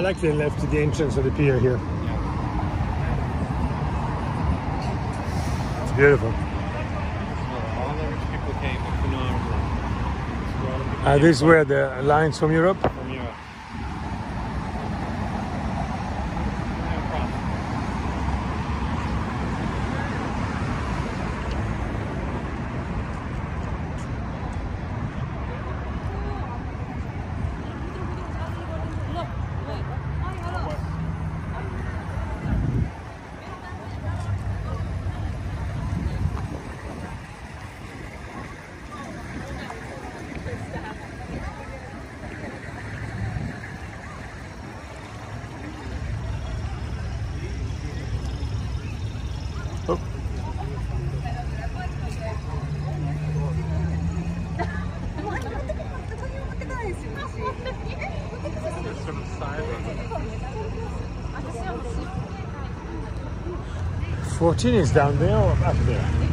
like they left to the entrance of the pier here. It's beautiful. All the rich people came to Phnom. This is where the lines from Europe. From Europe. Oh. Sort of silent. 14 is down there or up there?